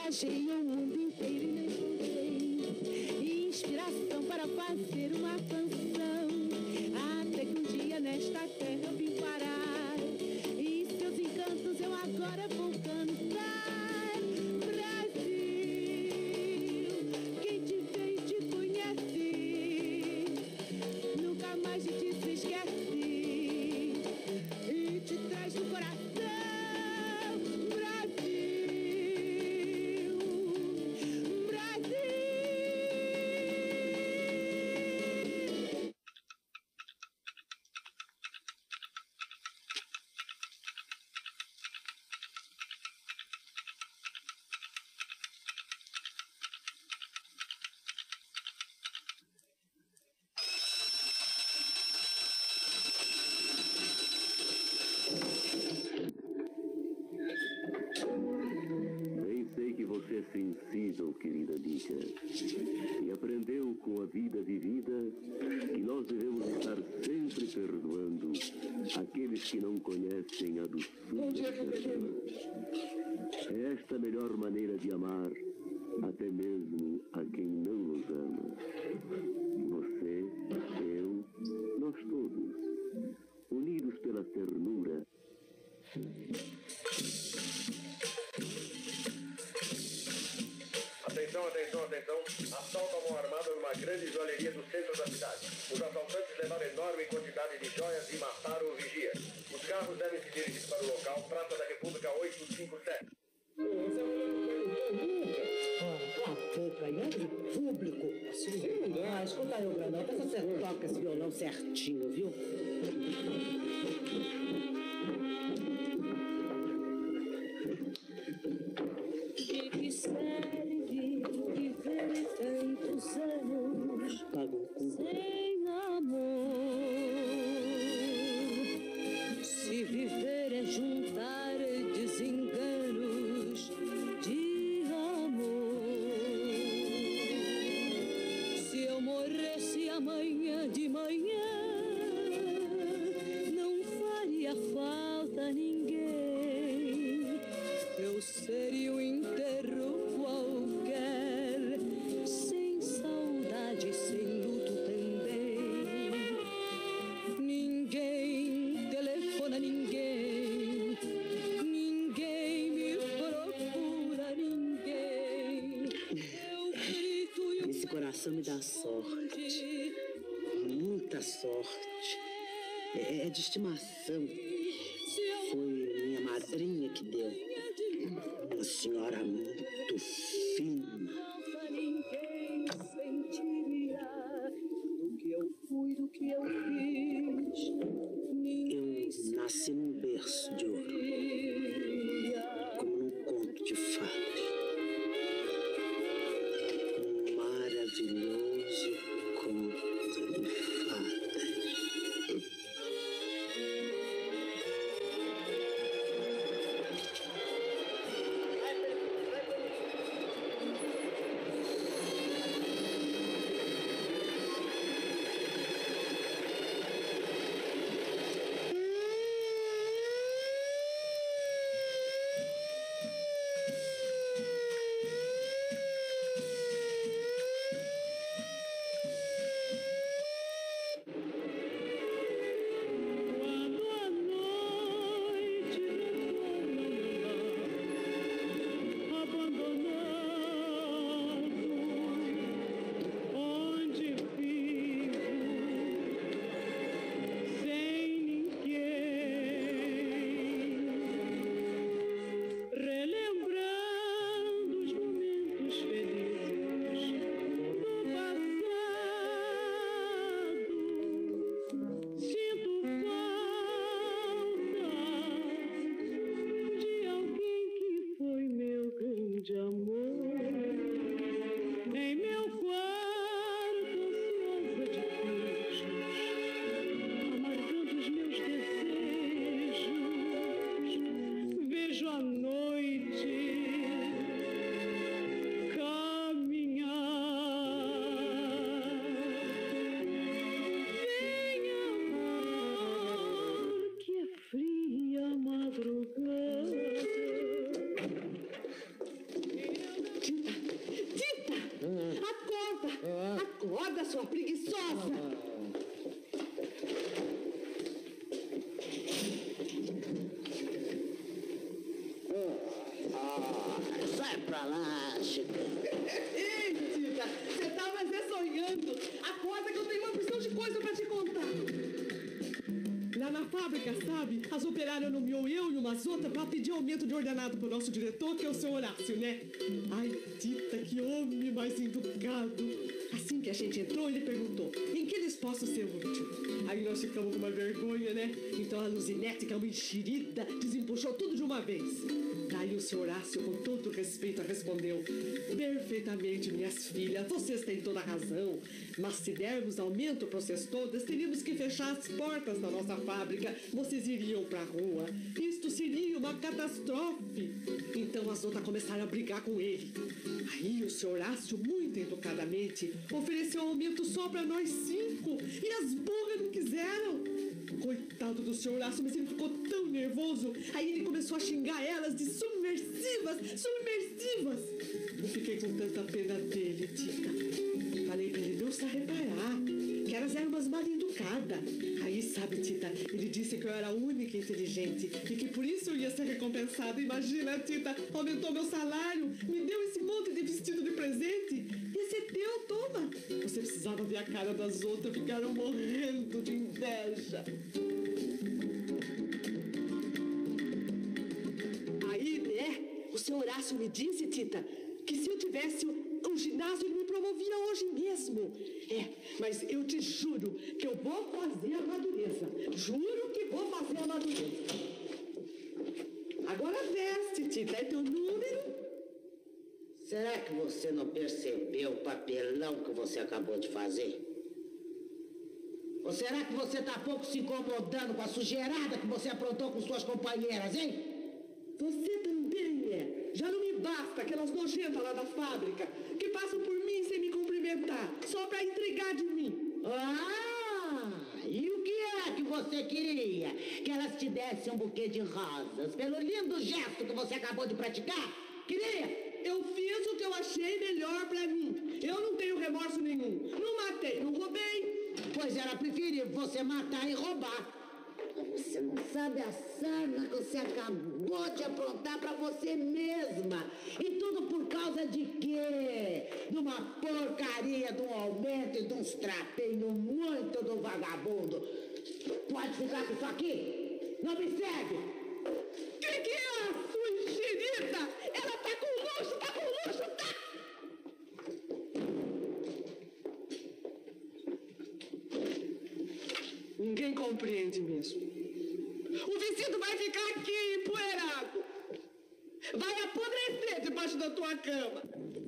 Viajei o mundo inteiro e não encontrei inspiração para fazer uma canção. Até que um dia nesta terra eu vim parar e seus encantos eu agora vou cantar. Brasil, quem te vê e te conhece, nunca mais de ti se esquece e te traz no coração. Você é sensível, querida Dica, e aprendeu com a vida vivida que nós devemos estar sempre perdoando aqueles que não conhecem a doçura do perdão. É esta a melhor maneira de amar, até mesmo a quem não nos ama. Você, eu, nós todos, unidos pela ternura. Atenção, atenção, atenção. Assalto à mão armada numa grande joalheria do centro da cidade. Os assaltantes levaram enorme quantidade de joias e mataram o vigia. Os carros devem se dirigir para o local. Praça da República 857. Pouco aí é de público. Escuta aí, Grandão. Pensa se você toca esse violão certinho, viu? De que serve viver tantos anos sem amor? Se viver é juntar desenganos de amor. Se eu morresse amanhã de manhã, não faria falta ninguém. Eu seria um enterro qualquer, sem saudade, sem luto também. Ninguém telefona ninguém, ninguém me procura ninguém. Eu grito e esse coração me dá sorte, muita sorte. É de estimação. Foi minha madrinha que deu. Uma senhora muito fina. Ninguém sentiria do que eu fui, do que eu fiz. Eu nasci num berço de ouro, como num conto de fadas. Um maravilhoso conto de fadas. Acorda, sua preguiçosa! Sai pra lá, Chico. Ei, Tita, você tá mais sonhando. Acorda que eu tenho uma porção de coisa pra te contar. Lá na fábrica, sabe? As operárias nomeou eu e umas outras pra pedir aumento de ordenado pro nosso diretor, que é o seu Horácio, né? Ai, Tita, que homem mais educado. Assim que a gente entrou, ele perguntou: em que eles possam ser útil? Aí nós ficamos com uma vergonha, né? Então a Luzinete, que é uma enxerida, desempuxou tudo de uma vez. Daí o seu Horácio, com todo respeito, respondeu: perfeitamente, minhas filhas, vocês têm toda a razão. Mas se dermos aumento para vocês todas, teríamos que fechar as portas da nossa fábrica. Vocês iriam para a rua. Isto seria uma catástrofe. Então as outras começaram a brigar com ele. Aí o seu Horácio, muito educadamente, ofereceu aumento só para nós 5. E as burras não quiseram. Coitado do seu Horácio, mas ele ficou tão nervoso. Aí ele começou a xingar elas de submersivas. Eu fiquei com tanta pena dele, Tita. Falei pra ele não se reparar, que elas eram umas mal educadas. Aí, sabe, Tita, ele disse que eu era a única inteligente e que por isso eu ia ser recompensada. Imagina, Tita, aumentou meu salário, me deu esse monte de vestido de presente. Esse é teu, toma. Você precisava ver a cara das outras, ficaram morrendo de inveja. Aí, né, o seu Horácio me disse, Tita, que se eu tivesse um ginásio, ele me promovia hoje mesmo. Mas eu te juro que eu vou fazer a madureza. Juro que vou fazer a madureza. Agora veste, Tita, é teu número. Será que você não percebeu o papelão que você acabou de fazer? Ou será que você tá pouco se incomodando com a sujeirada que você aprontou com suas companheiras, hein? Você também é. Já não me basta aquelas nojentas lá da fábrica que passam por mim sem me cumprimentar, só pra intrigar de mim. E o que é que você queria? Que elas te dessem um buquê de rosas pelo lindo gesto que você acabou de praticar? Queria? Eu fiz o que eu achei melhor pra mim. Eu não tenho remorso nenhum. Não matei, não roubei. Pois era preferível você matar e roubar. Você não sabe a sarna que você acabou de aprontar pra você mesma. E tudo por causa de quê? De uma porcaria, de um aumento e de uns trapinhos muito do vagabundo. Pode ficar com isso aqui? Não me segue! Que é, sua enxerida? Ela tá com luxo, tá! Ninguém compreende mesmo. O vestido vai ficar aqui, empoeirado. Vai apodrecer debaixo da tua cama.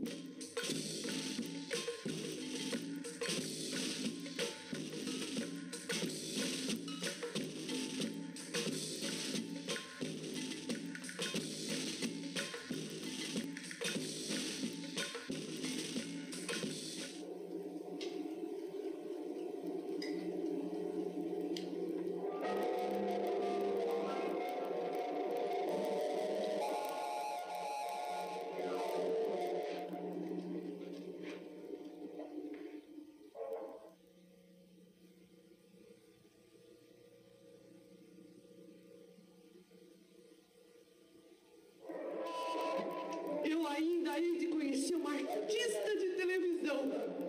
Eu ainda hei de conhecer uma artista de televisão.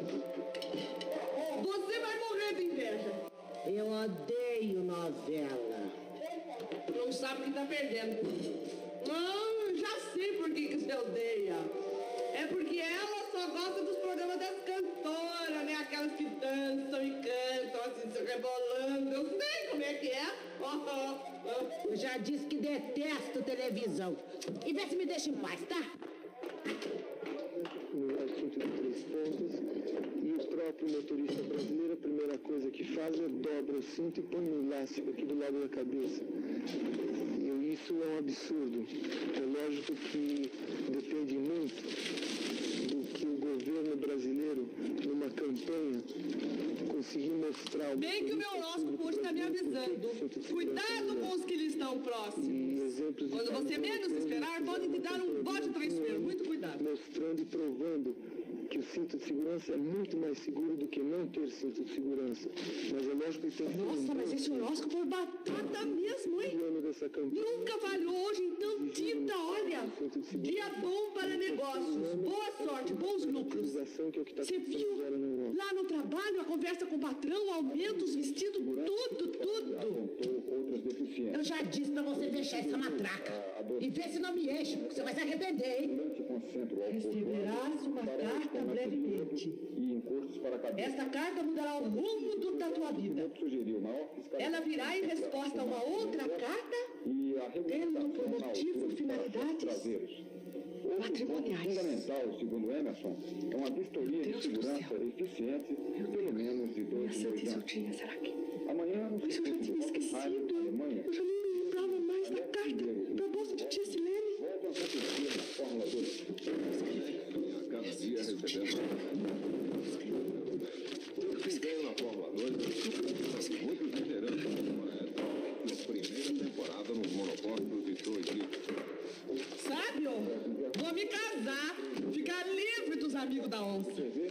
Você vai morrer de inveja. Eu odeio novela. Não sabe o que tá perdendo. Não, já sei por que você odeia. É porque ela só gosta dos programas das cantoras, né? Aquelas que dançam e cantam, assim, se rebolando. Eu sei como é que é. Eu já disse que detesto televisão. E vê se me deixa em paz, tá? No assunto de 3 pontos, e o próprio motorista brasileiro, a primeira coisa que faz é dobra o cinto e põe um elástico aqui do lado da cabeça. E isso é um absurdo. É lógico que depende muito do que o governo brasileiro, numa campanha, conseguir mostrar... Bem que o meu horóscopo hoje está me avisando. Cuidado com os que lhe estão próximos. Quando você menos esperar, podem te dar um bote transfer. Muito cuidado. Mostrando e provando que o cinto de segurança é muito mais seguro do que não ter cinto de segurança. Mas é lógico que tem que... Nossa, mas esse horóscopo é batata mesmo, hein? Dessa campanha. Nunca falhou hoje, então, Tita, olha. Dia bom para negócios. Boa sorte, bons lucros. Você viu lá no trabalho a conversa com o patrão, aumenta os vestidos, tudo. Eu já disse pra você fechar essa matraca. E vê se não me enche, porque você vai se arrepender, hein? Receberás uma carta brevemente. Esta carta mudará o rumo da tua vida. Ela virá em resposta a uma outra carta, tendo por motivo finalidades matrimoniais. Fundamental, segundo Emerson, é uma vistoria de segurança eficiente, pelo menos de 2 anos. Será que... Amanhã, Mas eu já tinha esquecido. Eu já nem me lembrava mais da carta da bolsa de tia Silene. Voltam a acontecer na Fórmula 2. Cada dia recebemos. Eu fiquei na Fórmula 2, muitos veteranos na primeira temporada nos monopólios de 2 litros. Sábio, vou me casar, ficar livre dos amigos da onça.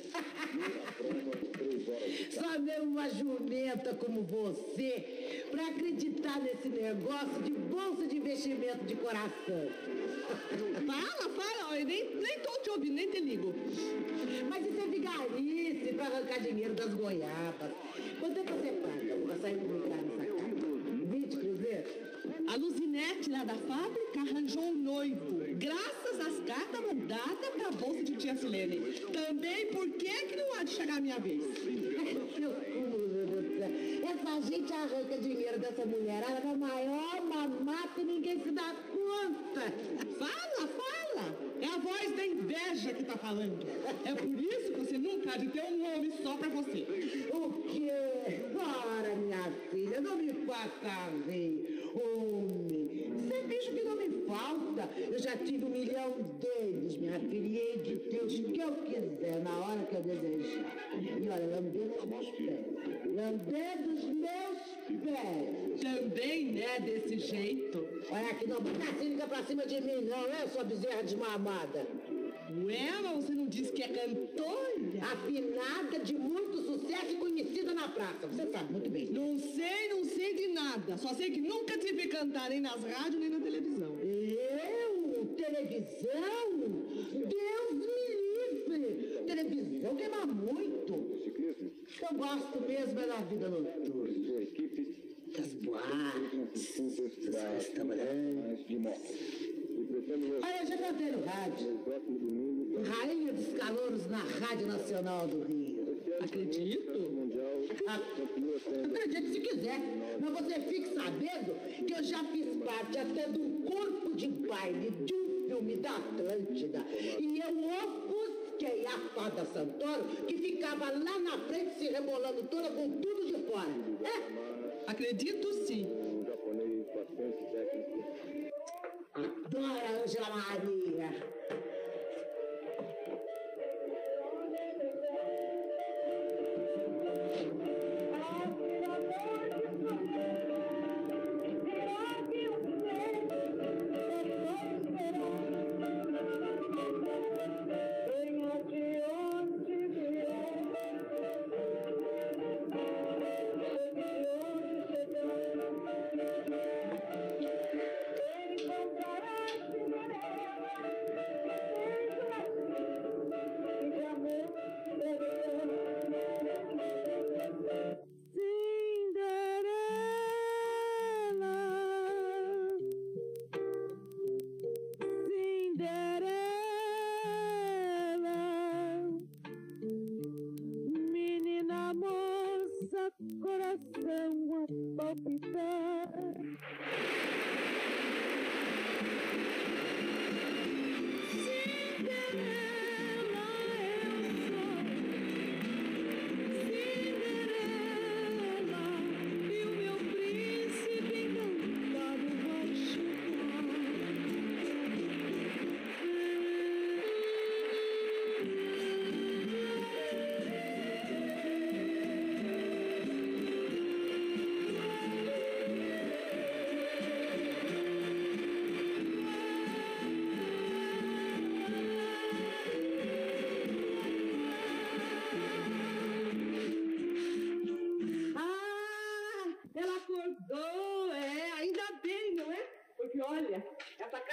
Só mesmo uma jumenta como você pra acreditar nesse negócio de bolsa de investimento de coração. Fala, eu nem tô te ouvindo, nem te ligo. Mas isso é vigarice pra arrancar dinheiro das goiabas. Quanto é que você paga pra sair publicar nessa casa? 20 cruzeiros? A Luzinete lá da fábrica arranjou um noivo, graças às cartas mandadas pra bolsa de tia Silene. Também por que não há de chegar a minha vez? Essa gente arranca dinheiro dessa mulherada na maior mamata e ninguém se dá conta. Fala! É a voz da inveja que tá falando. É por isso que você nunca há de ter um homem só pra você. O quê? Ora, minha filha, não me faça rir. Homem, você é bicho que não me falta. Eu já tive 1 milhão deles, minha filha, e hei de ter os que eu quiser, na hora que eu desejar. E olha, lamber os meus pés. Lamber dos meus pés. Também, né, desse jeito. Olha aqui, não bota a cínica pra cima de mim, não, é, sua bezerra desmamada. Ué, mas você não disse que é cantora? Afinada, de muito sucesso e conhecida na praça. Você sabe muito bem. Não sei de nada. Só sei que nunca te vi cantar nem nas rádios, nem na televisão. Eu? Televisão? Deus me livre! Televisão queima muito. Eu gosto mesmo é da vida noturna. Das boates, dos restaurantes. Olha, eu já cantei no rádio. Rainha dos Calouros na Rádio Nacional do Rio. Acredito? Acredite se quiser. Mas você fique sabendo que eu já fiz parte até de um corpo de baile de um filme da Atlântida. E eu ofusquei a fada Santoro, que ficava lá na frente se rebolando toda com tudo de fora. É? Acredito sim. Dora Ângela Maria.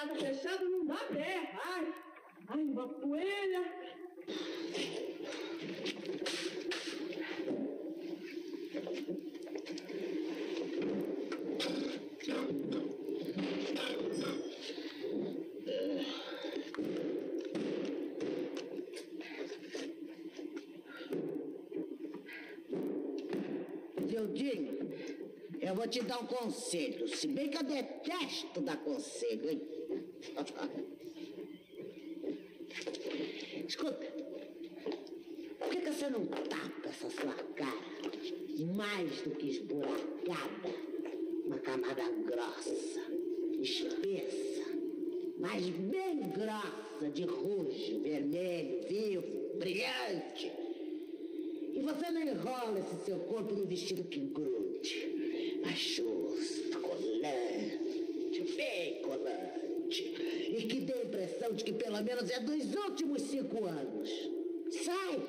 casa fechada não dá pé. Ai, uma poeira. Zildinho, eu vou te dar um conselho, se bem que eu detesto dar conselho, hein? Escuta, por que você não tapa essa sua cara mais do que esburacada? Uma camada grossa, espessa, mas bem grossa, de roxo, vermelho, vivo, brilhante. E você não enrola esse seu corpo num vestido que grude, mas justo, colante, bem colante, e que dê a impressão de que pelo menos é dos últimos 5 anos. Sai!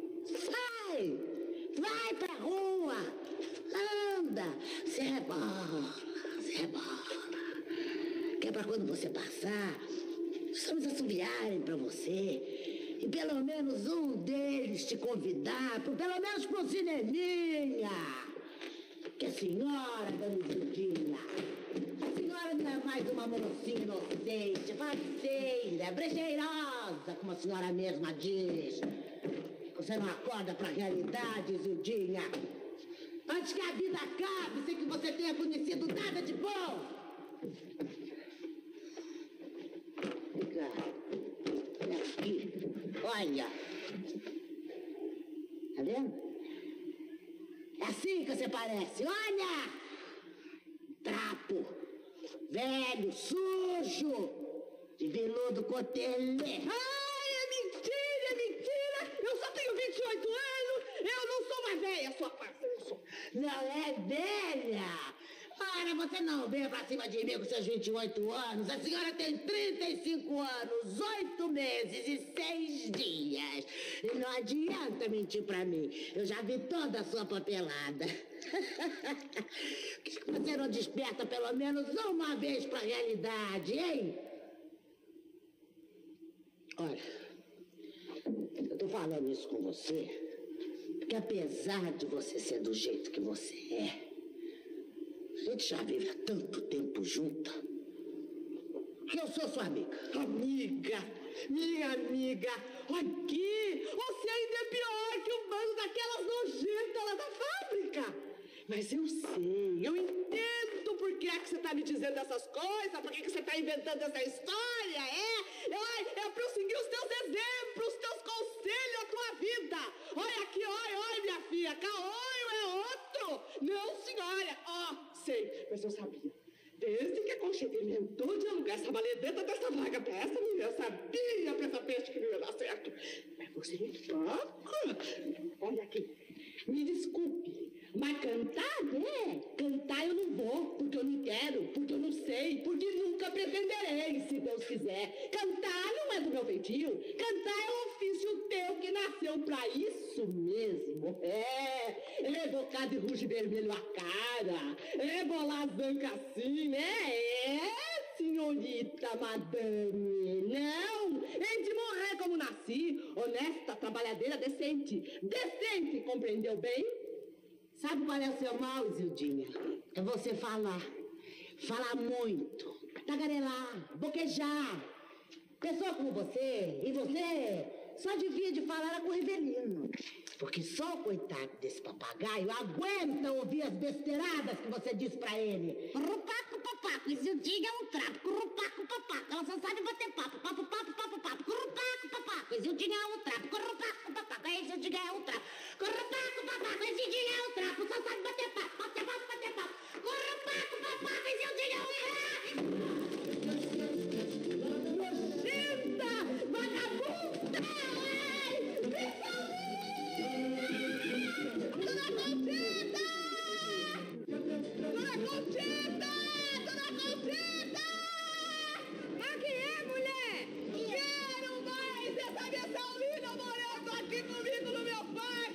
Vai pra rua! Anda! Se rebola! Que é pra quando você passar, os homens assobiarem pra você. E pelo menos um deles te convidar, pelo menos pro cineminha. Que a senhora, dona Zildinha, a senhora não é mais uma mocinha inocente, faceira, brejeirosa, como a senhora mesma diz. Você não acorda pra realidade, Zildinha. Antes que a vida acabe, sem que você tenha conhecido nada de bom. Aqui. Olha. Tá vendo? É assim que você parece. Olha! Trapo. Velho, sujo. De veludo cotelê. Ai, é mentira! Eu só tenho 28 anos! Eu não sou uma velha, sua parceira, eu sou. Não é velha! Ora, você não veio pra cima de mim com seus 28 anos. A senhora tem 35 anos, 8 meses e 6 dias. E não adianta mentir pra mim. Eu já vi toda a sua papelada. Por que você não desperta pelo menos uma vez pra realidade, hein? Olha, eu tô falando isso com você porque apesar de você ser do jeito que você é, a gente já vive há tanto tempo junta que eu sou sua amiga. Amiga, minha amiga, aqui você ainda é pior que o bando daquelas nojentas lá da fábrica. Mas eu sei, eu entendo por que é que você tá me dizendo essas coisas, por que você tá inventando essa história, é pra eu seguir os teus exemplos, os teus conselhos, a tua vida. Olha aqui, olha, minha filha, Caolho é outro. Não, senhora, sei, mas eu sabia. Desde que a Conchita inventou de alugar essa maledeta dessa vaga pra essa menina, eu sabia pra essa peste que não ia dar certo. Mas você me toca. Olha aqui, me desculpe, mas cantar, né? Cantar eu não vou, porque eu não quero, porque eu não sei, porque nunca pretenderei, se Deus quiser. Cantar não é do meu feitio. Cantar é um ofício teu que nasceu pra isso mesmo. É bocar de ruge vermelho a cara, é bolar as bancas assim, senhorita madame. Não, hei de morrer como nasci, honesta, trabalhadeira, decente. Decente, compreendeu bem? Sabe qual é o seu mal, Zildinha? É você falar. Falar muito. Tagarelar, boquejar. Pessoa como você, e você, só devia de falar com o Rivelino. Porque só o coitado desse papagaio aguenta ouvir as besteiradas que você diz pra ele. Rupaco, papaco, e Zildinha é um trapo. Rupaco, papaco, ela só sabe bater papo. Papo, papo, papo, papo. Rupaco, papaco, e Zildinha é um trapo. Rupaco, papaco, e Zildinha é um trapo. Rupaco, papaco, e Zildinha é um trapo. Só sabe bater papo, bater papo, bater papo. Rupaco, papaco, e Zildinha é um trapo.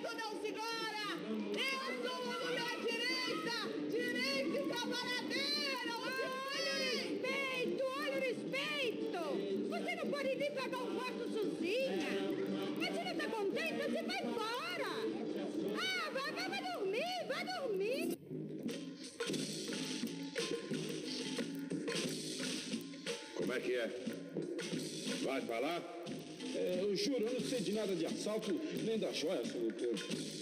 Direita e trabalhadeira! e vim pagar o quarto sozinha. Mas você não tá contente? Você vai embora. Ah, vai dormir, vai dormir. Como é que é? Vai falar? Eu juro, eu não sei de nada de assalto, nem das joias, seu doutor.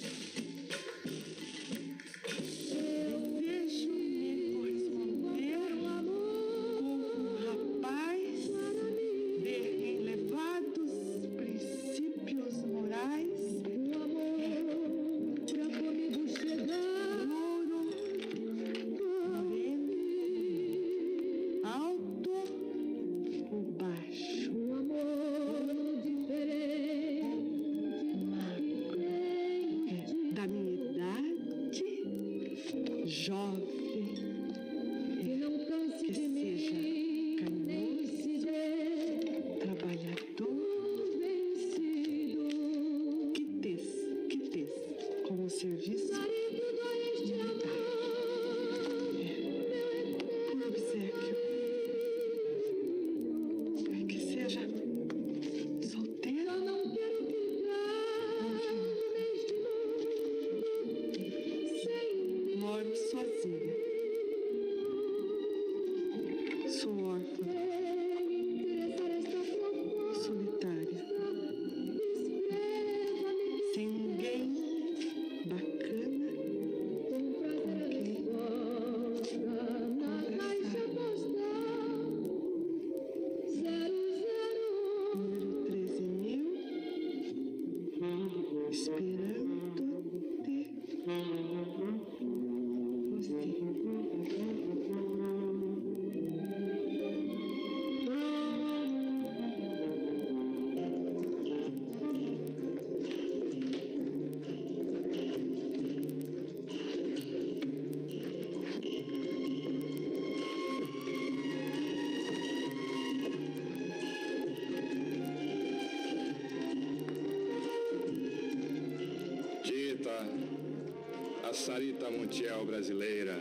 A Sarita Montiel brasileira.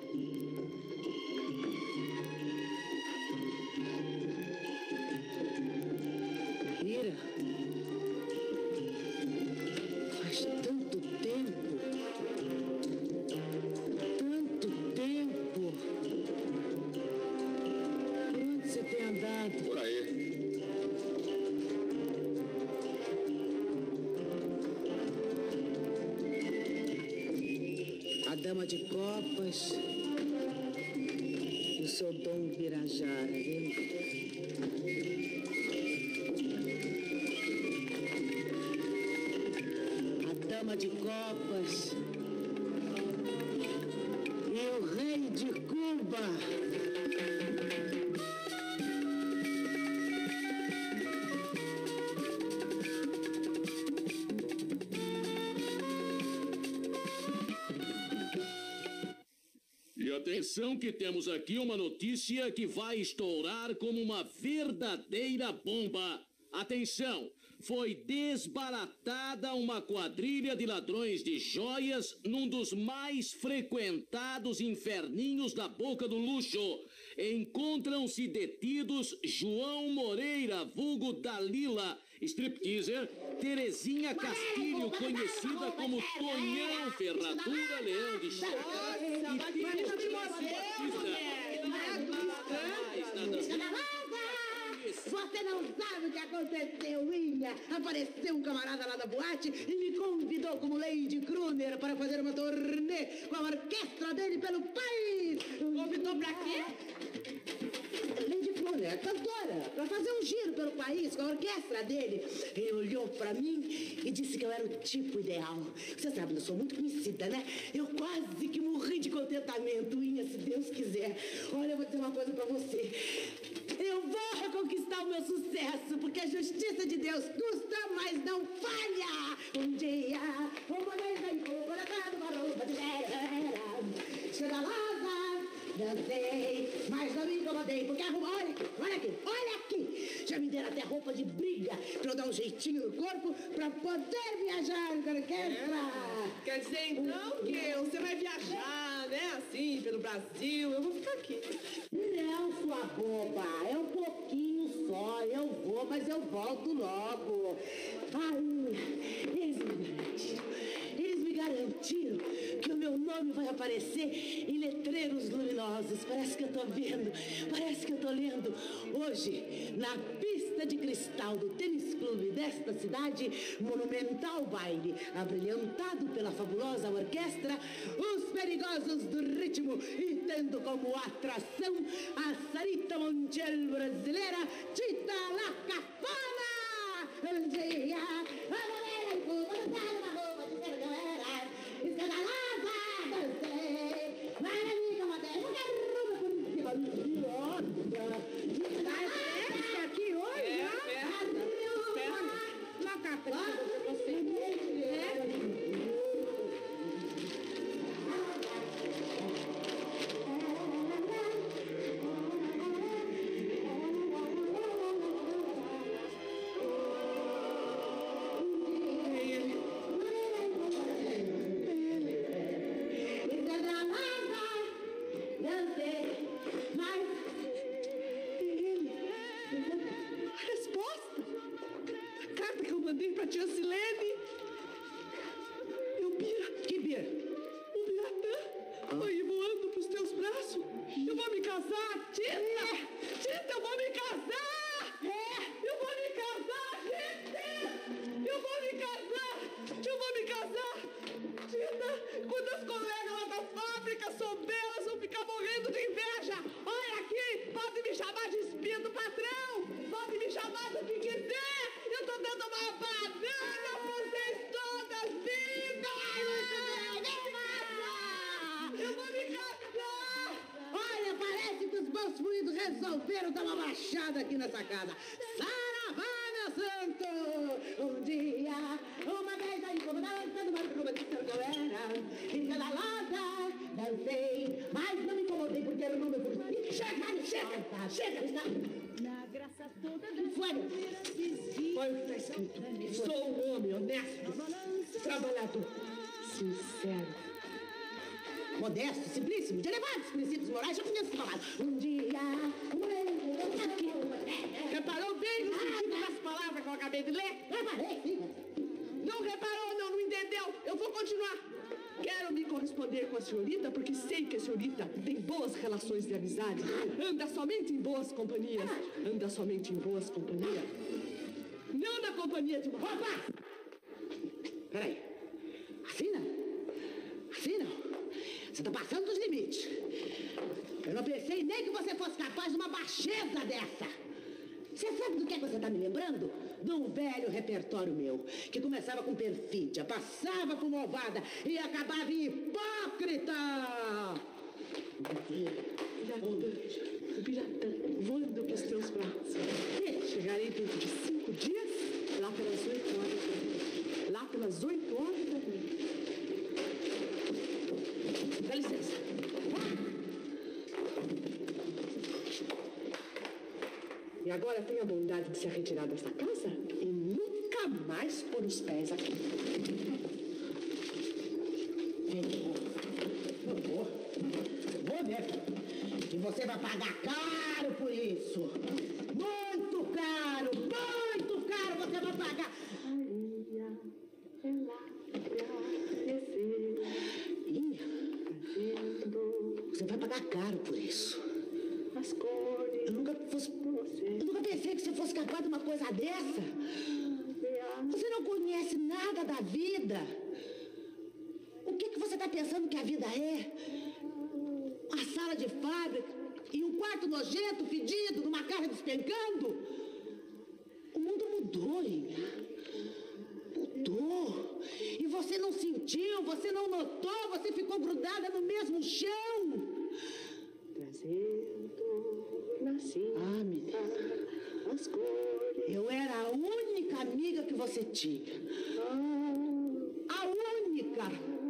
Ira, faz tanto tempo. Por onde você tem andado? Por aí. A dama de copas e o seu Dom Birajara, viu? A dama de copas e o rei de Cuba. Atenção que temos aqui uma notícia que vai estourar como uma verdadeira bomba. Atenção, foi desbaratada uma quadrilha de ladrões de joias num dos mais frequentados inferninhos da Boca do Luxo. Encontram-se detidos João Moreira, vulgo Dalila, stripteaser, Terezinha Castilho, conhecida como Tonhão Ferradura Leão de Chá, e Pedro Você não sabe o que aconteceu, Inha. Apareceu um camarada lá da boate e me convidou como Lady Kruner para fazer uma turnê com a orquestra dele pelo país. Convidou pra quê? Lady Kruner, cantora, para fazer um giro pelo país com a orquestra dele. Ele olhou para mim e disse que eu era o tipo ideal. Você sabe, eu sou muito conhecida, né? Eu quase que morri de contentamento, Inha, se Deus quiser. Olha, eu vou dizer uma coisa para você. Eu vou reconquistar o meu sucesso, porque a justiça de Deus custa, mas não falha. Um dia, uma vez aí, colocado uma roupa de vera, escandalosa, dancei, mas não me incomodei, porque olha aqui, já me deram até roupa de briga, pra eu dar um jeitinho no corpo, pra poder viajar com a orquestra. Quer dizer, então, que você vai viajar, né, assim, pelo Brasil, eu vou ficar aqui. Não, sua boba, é um pouquinho só, eu vou, mas eu volto logo. Ai, eles me garantiram que o meu nome vai aparecer em letreiros luminosos. Parece que eu tô vendo, parece que eu tô lendo. Hoje, na pista de cristal do tênis clube desta cidade, monumental baile, abrilhantado pela fabulosa orquestra, os perigosos do ritmo e tendo como atração a Sarita Montiel brasileira, Tita La Cafona. Um dia, aqui hoje, na carta que você pra tia Silene. Eu, Bira. Que Bira? O Biratã foi voando pros teus braços. Eu vou me casar, Tita! Tita, eu vou me casar! Eu vou me casar, Tita! Eu vou me casar! Eu vou me casar! Tita, quando as colegas lá da fábrica souberem, elas vão ficar morrendo de inveja! Olha aqui, pode me chamar de espia do patrão! Pode me chamar do que quiser! Eu tô dando uma banana pra vocês todas! Viva! Eu vou me casar! Olha, parece que os meus fluidos resolveram dar uma baixada aqui nessa casa. Saravá, meu santo! Um dia, uma vez aí, como dançando, mas como disse que eu era, em cada loja, dancei, mas não me incomodei porque era o nome do... Chega! Na graça toda da Foi o que está escrito. Sou um homem honesto, trabalhador, sincero, modesto, simplíssimo, de elevados princípios morais. Eu conheço essa palavra. Um dia, reparou bem no sentido das palavras que eu acabei de ler? Reparei, sim. Não reparou, não entendeu? Eu vou continuar. Quero me corresponder com a senhorita porque sei que a senhorita tem boas relações de amizade. Anda somente em boas companhias. Anda somente em boas companhias. Não na companhia de uma... Opa! Peraí. Assim não? Assim não? Você tá passando dos limites. Eu não pensei nem que você fosse capaz de uma baixeza dessa. Você sabe do que você tá me lembrando? De um velho repertório meu, que começava com perfídia, passava por malvada e acabava em hipócrita! Biratã, voando pros teus braços. Chegarei dentro de 5 dias, lá pelas 8 horas. Lá pelas 8 horas da noite. Dá licença. E agora tenha a bondade de se retirar desta casa e nunca mais pôr os pés aqui. Vou mesmo. E você vai pagar caro por isso. Muito caro você vai pagar. Você vai pagar caro por isso. As cores. Eu nunca pensei que você fosse capaz de uma coisa dessa. Você não conhece nada da vida. O que você está pensando que a vida é? Uma sala de fábrica e um quarto nojento, fedido, numa casa despencando? O mundo mudou, Ilha. Mudou. E você não sentiu, você não notou, você ficou grudada no mesmo chão. Ah, menina, eu era a única amiga que você tinha. A única.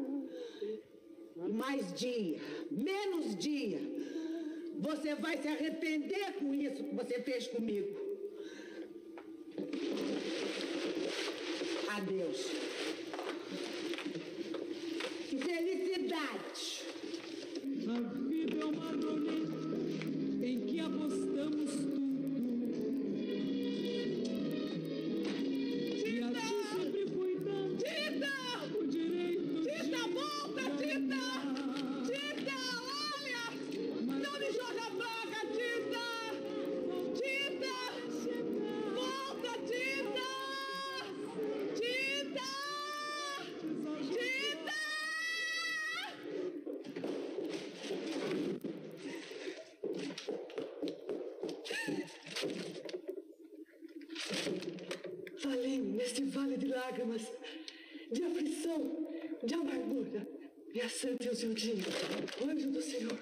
E mais dia, menos dia, você vai se arrepender com isso que você fez comigo. Adeus. Que felicidade. A vida é uma roleta em que apostamos tudo. lágrimas, de aflição, de amargura. Minha Santa Ilzildinha, anjo do Senhor,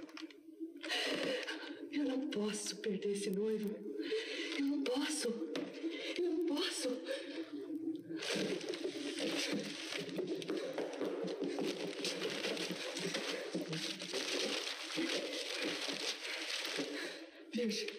eu não posso perder esse noivo. Eu não posso. Eu não posso. Virgem,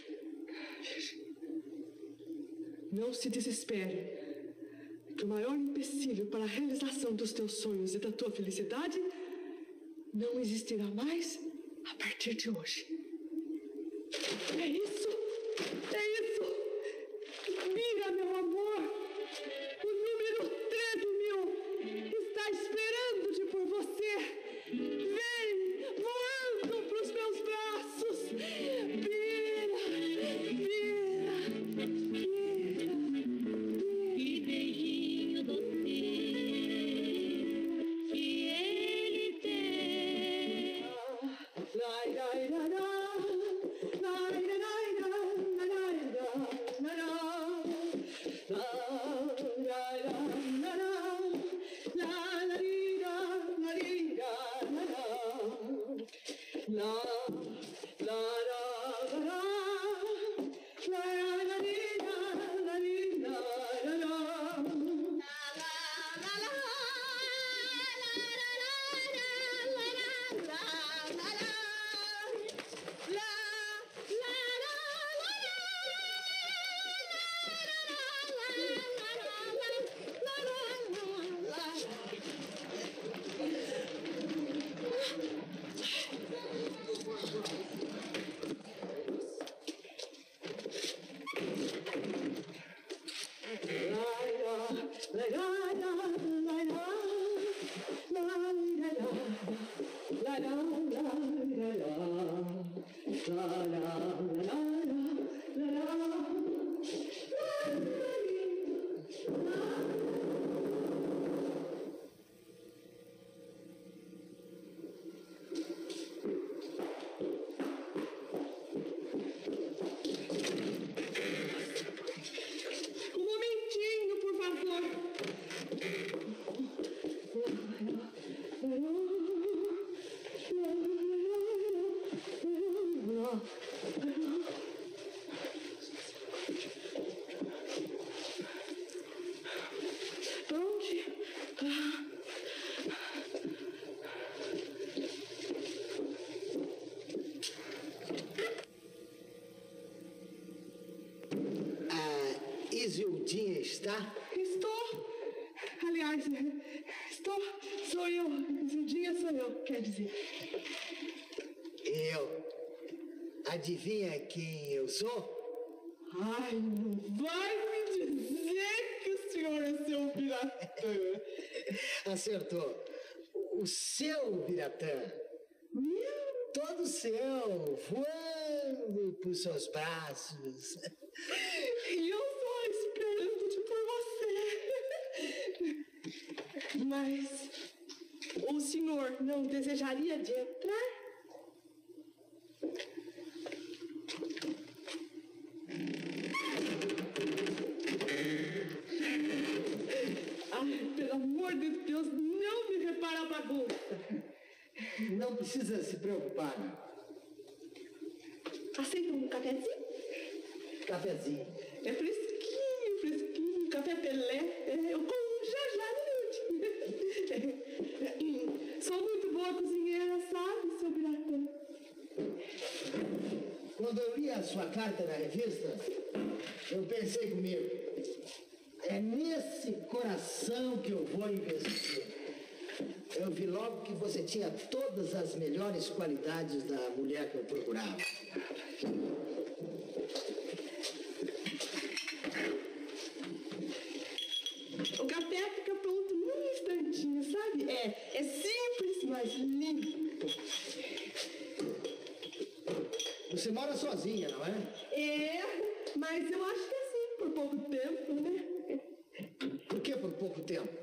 não se desespere, que o maior empecilho para a realização dos teus sonhos e da tua felicidade não existirá mais a partir de hoje. É isso! É isso! Mira, meu amor! O número 13.000 está esperando-te por você! Vem, voando para os meus braços! Vira! Que beijinho doce que ele tem. Lai, lai, lai, lai. Isildinha está? Estou. Aliás, estou. Sou eu. Isildinha sou eu, quer dizer. Eu? Adivinha quem eu sou? Ai, não vai me dizer que o senhor é seu Biratã. Acertou. O seu Biratã. Todo seu, voando por seus braços. E eu só esperando-te por você. Mas o senhor não desejaria de entrar? Ai, pelo amor de Deus, não me repara a bagunça. Não precisa se preocupar. Aceita um cafezinho? Cafezinho. É fresquinho, fresquinho. Café Pelé. Eu como já noite. Sou muito boa cozinheira, sabe, seu Biratã? Quando eu li a sua carta na revista, eu pensei comigo, é nesse coração que eu vou investir. Eu vi logo que você tinha todas as melhores qualidades da mulher que eu procurava. O café fica pronto num instantinho, sabe? É simples, mas limpo. Você mora sozinha, não é? É, mas eu acho que é assim, por pouco tempo, né? Por que por pouco tempo?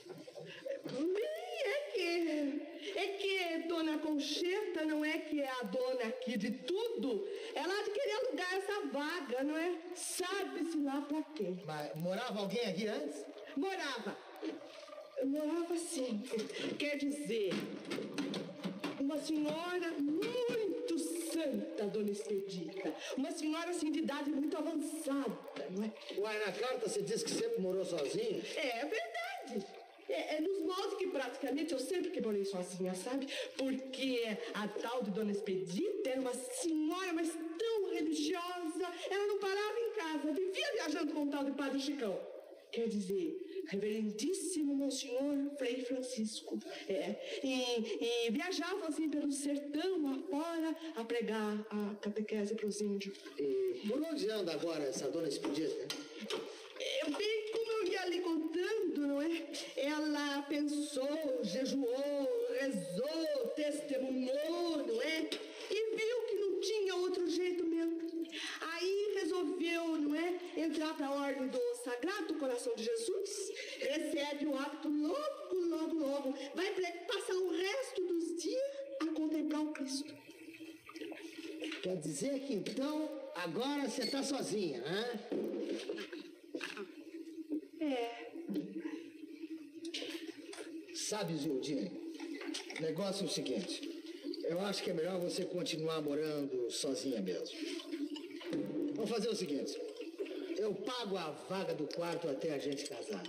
É que Dona Concheta não é que é a dona aqui de tudo. Ela há de querer alugar essa vaga, não é? Sabe-se lá pra quem. Mas morava alguém aqui antes? Morava, Eu morava assim, quer dizer, uma senhora muito santa, dona Expedita. Uma senhora, assim, de idade muito avançada, não é? Uai, na carta você disse que sempre morou sozinho? É verdade. É nos moldes que praticamente eu sempre que morei sozinha, sabe? Porque a tal de dona Expedita era uma senhora, mas tão religiosa, ela não parava em casa, vivia viajando com o tal de Padre Chicão. Quer dizer, reverendíssimo Monsenhor Frei Francisco. E viajava assim pelo sertão afora a pregar a catequese para os índios. E por onde anda agora essa dona Expedita? Bem como eu ia lhe contando, não é? Ela pensou, jejuou, rezou, testemunhou, não é? E viu que não tinha outro jeito mesmo. Aí resolveu, não é, entrar para a ordem do Sagrado Coração de Jesus, recebe o hábito logo, vai passar o resto dos dias a contemplar o Cristo. Quer dizer que então agora você está sozinha, né? Sabe, Zildinha, o negócio é o seguinte, eu acho que é melhor você continuar morando sozinha mesmo. Vamos fazer o seguinte, eu pago a vaga do quarto até a gente casar.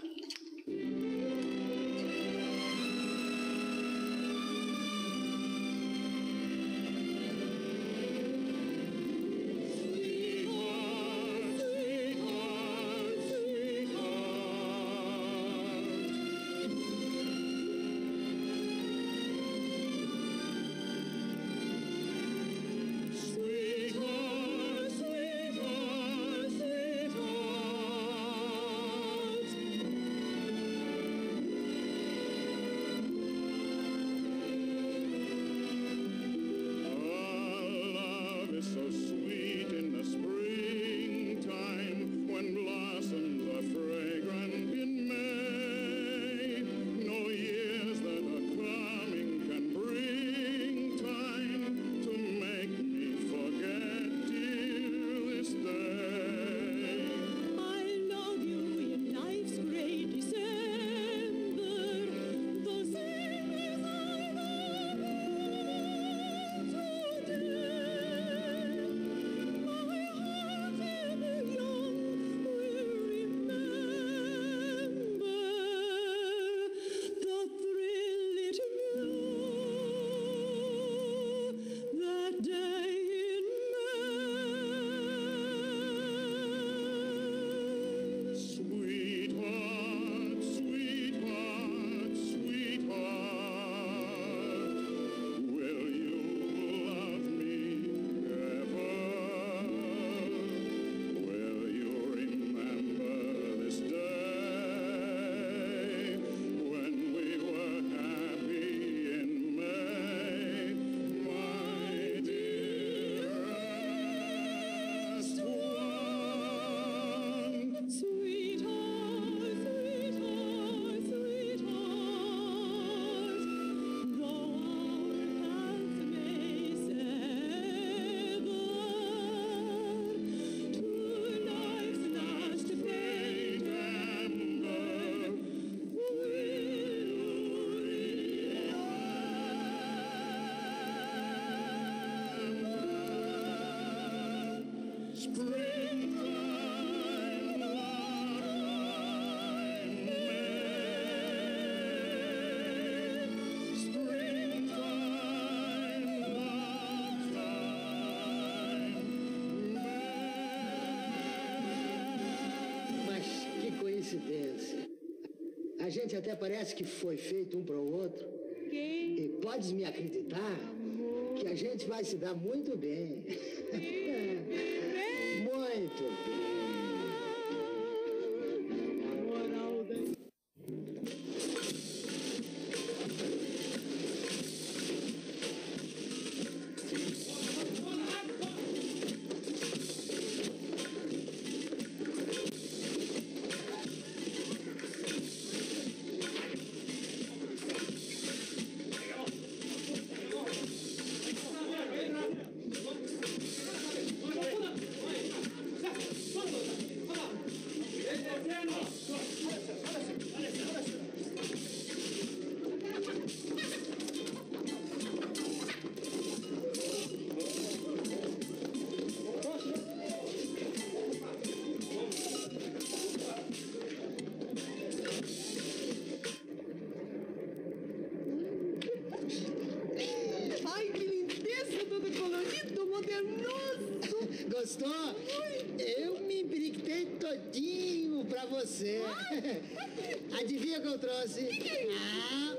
A gente até parece que foi feito um para o outro. E podes me acreditar que a gente vai se dar muito bem. Muito bem. Gostou? Eu me embiriquei todinho pra você. Adivinha o que eu trouxe? Ah.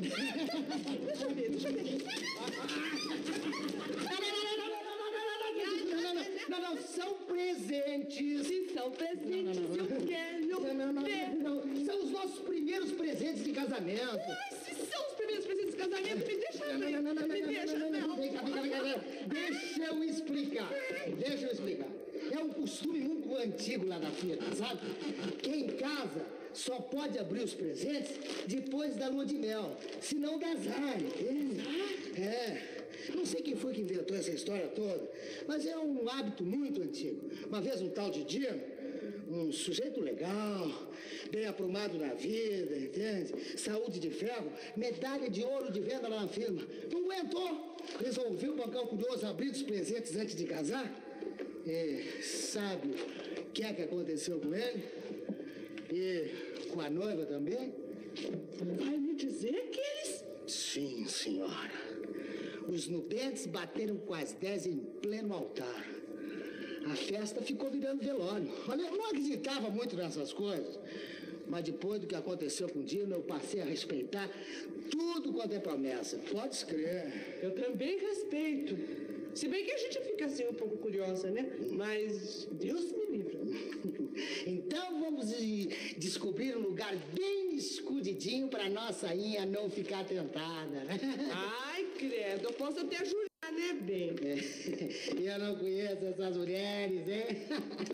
Não, são presentes. Se são presentes, eu quero ver. Não, são os nossos primeiros presentes de casamento. Ai, se são os primeiros presentes de casamento, me deixa ver. Me deixa, não. Deixa eu explicar. É um costume muito antigo lá na firma, sabe? Quem casa só pode abrir os presentes depois da lua de mel, senão dá azar, entende? Não sei quem foi que inventou essa história toda, mas é um hábito muito antigo. Uma vez um tal de Dino, um sujeito legal, bem aprumado na vida, entende? Saúde de ferro, medalha de ouro de venda lá na firma. Não aguentou. Resolveu bancar o curioso abrir os presentes antes de casar. E sabe o que é que aconteceu com ele? E com a noiva também? Vai me dizer que eles... Sim, senhora. Os nubentes bateram com as 10 em pleno altar. A festa ficou virando velório. Olha, eu não acreditava muito nessas coisas. Mas depois do que aconteceu com o Dino, eu passei a respeitar tudo quanto é promessa. Pode crer. Eu também respeito. Se bem que a gente fica assim um pouco curiosa, né? Mas Deus me livre. Então vamos descobrir um lugar bem escondidinho para nossa Inha não ficar tentada. Ai, credo, eu posso até jurar, né, bem? Eu não conheço essas mulheres, hein?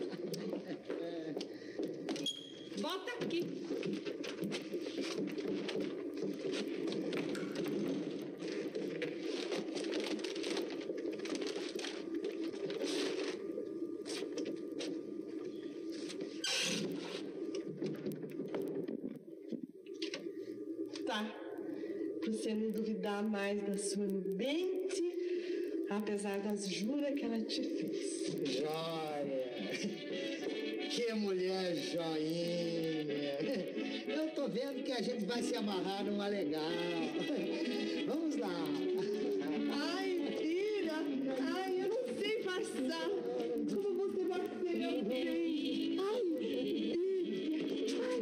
Bota aqui. Tá. Pra você não duvidar mais da sua nubente, apesar das juras que ela te fez. Joia! Que mulher joinha! Eu tô vendo que a gente vai se amarrar numa legal. Vamos lá. Ai, filha! Ai, eu não sei passar. Como você vai ser? Eu não sei. Ai, filha! Ai,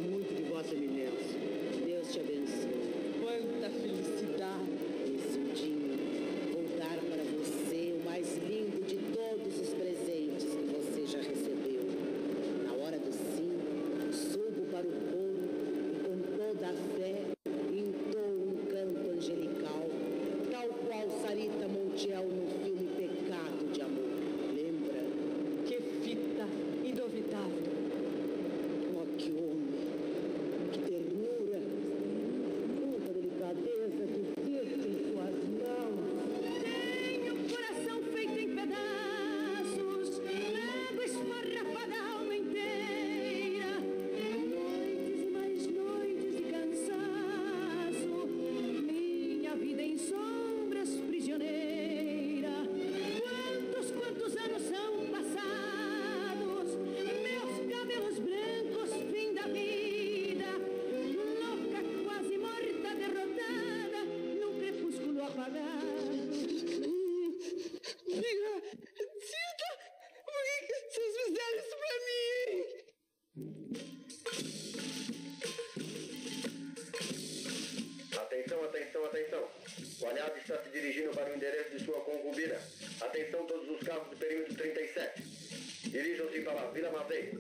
Deus te abençoe. quanta felicidade. Esse dia está se dirigindo para o endereço de sua concubina. Atenção todos os carros do perímetro 37. Dirijam-se para a Vila Madeira.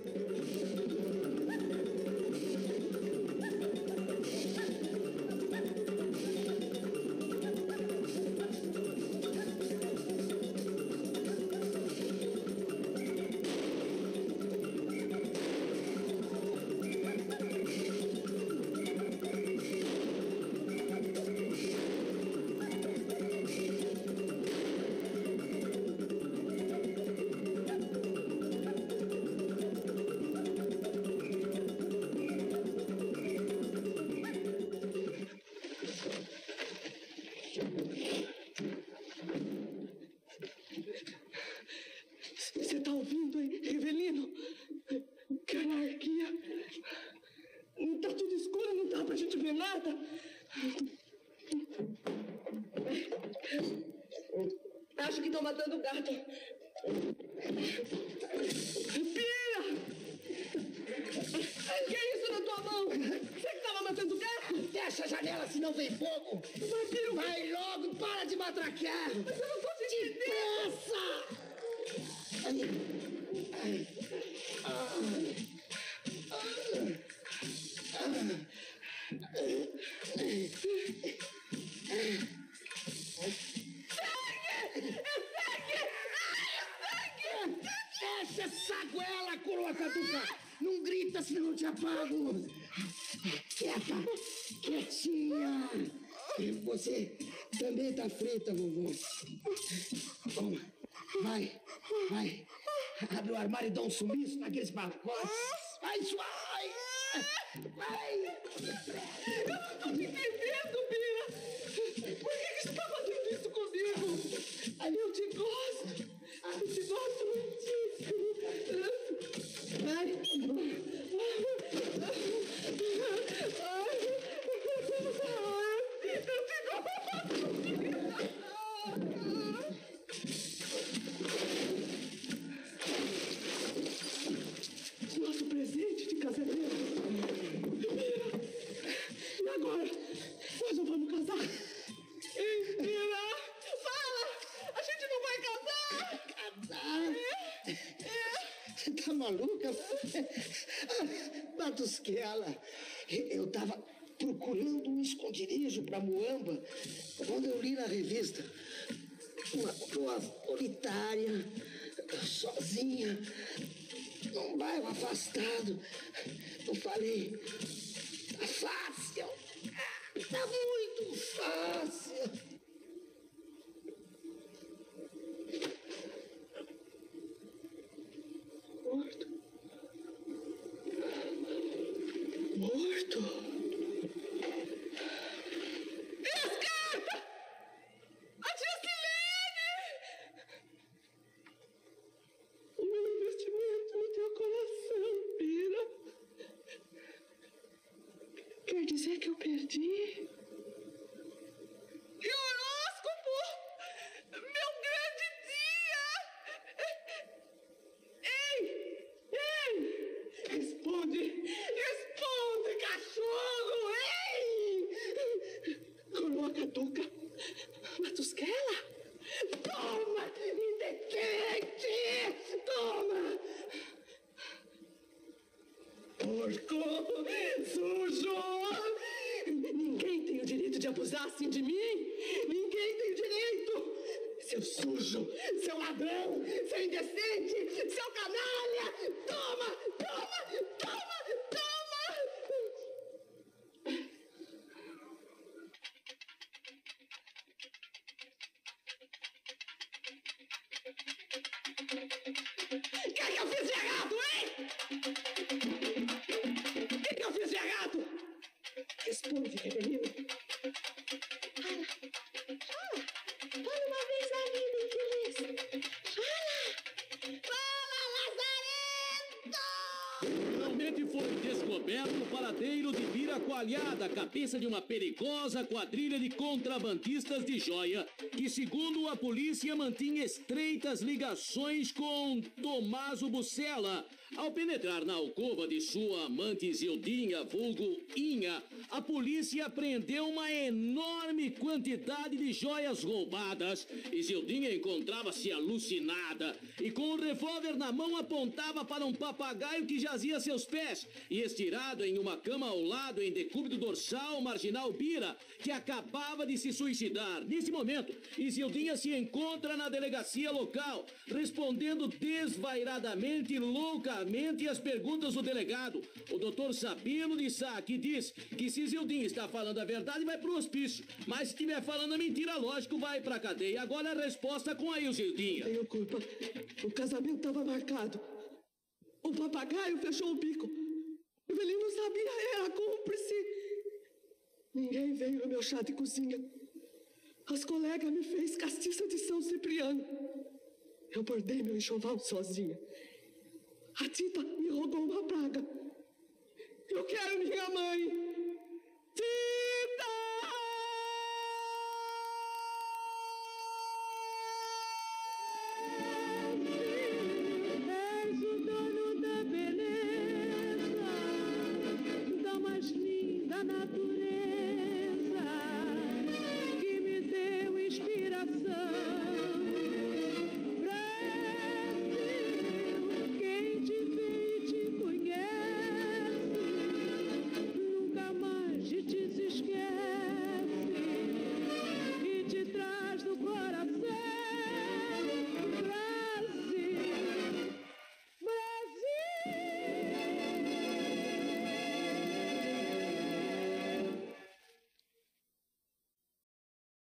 Você tá ouvindo, hein, Rivelino? Que anarquia! Tá tudo escuro, não dá pra gente ver nada. Acho que estão matando o gato. Pira! Que é isso na tua mão? Você que tava matando o gato? Fecha a janela, senão vem fogo. Vampiro! Vai logo, para de matraquear. Mas eu não tô te entendendo. Depressa! Fecha essa goela, coroa caduca! Não grita, senão eu te apago! Quieta! Quietinha! Você também tá frita, vovô. Toma, vai! Abre o armário e dá um sumiço naqueles pacotes! Vai! Eu não tô te entendendo, Bira! Por que você tá fazendo isso comigo? Eu te gosto! Eu te gosto muitíssimo! Nosso presente de casamento. Mira, e agora? Nós não vamos casar? Ei, Mira, fala! A gente não vai casar! Casar? Você tá maluca? Matusquela, eu tava procurando um esconderijo pra Muamba quando eu li na revista uma pessoa solitária, sozinha, num bairro afastado. Eu falei, tá fácil, tá muito fácil. Morto? Escapa! A tia Silene! O meu investimento no teu coração, Bira. Quer dizer que eu perdi? E o horóscopo? Meu grande dia! Ei! Responde, cachorro! Ei! Coroa caduca! Matusquela! Toma, indecente! Toma! Porco! Sujo! Ninguém tem o direito de abusar assim de mim! Ninguém tem o direito! Seu sujo! Seu ladrão! Seu indecente! Seu canalha! Toma! O que eu fiz de errado, hein? O que eu fiz de errado? Responde, Rivelino. Fala uma vez na vida, infeliz. Fala, Lazarento! Finalmente foi descoberto o paradeiro de Bira Coalhada, cabeça de uma perigosa quadrilha de contrabandistas de joia, que, segundo a polícia, mantinha estreitas ligações com Tomaso Bucella, Ao penetrar na alcova de sua amante Zildinha, vulgo Inha, a polícia apreendeu uma enorme quantidade de joias roubadas e Zildinha encontrava-se alucinada e com o revólver na mão apontava para um papagaio que jazia a seus pés e estirado em uma cama ao lado em decúbito dorsal marginal Bira, que acabava de se suicidar. Nesse momento, Zildinha se encontra na delegacia local, respondendo desvairadamente e loucamente as perguntas do delegado. O doutor Sabino de Sá, que diz que se Zildinha está falando a verdade, vai pro hospício. Mas se estiver falando a mentira, lógico, vai pra cadeia. Agora a resposta com a Zildinha. Tenho culpa. O casamento estava marcado. O papagaio fechou o bico. O velhinho não sabia, era cúmplice. Ninguém veio no meu chá de cozinha. As colegas me fez castiça de São Cipriano. Eu bordei meu enxoval sozinha. A Tita me rogou uma praga. Eu quero minha mãe.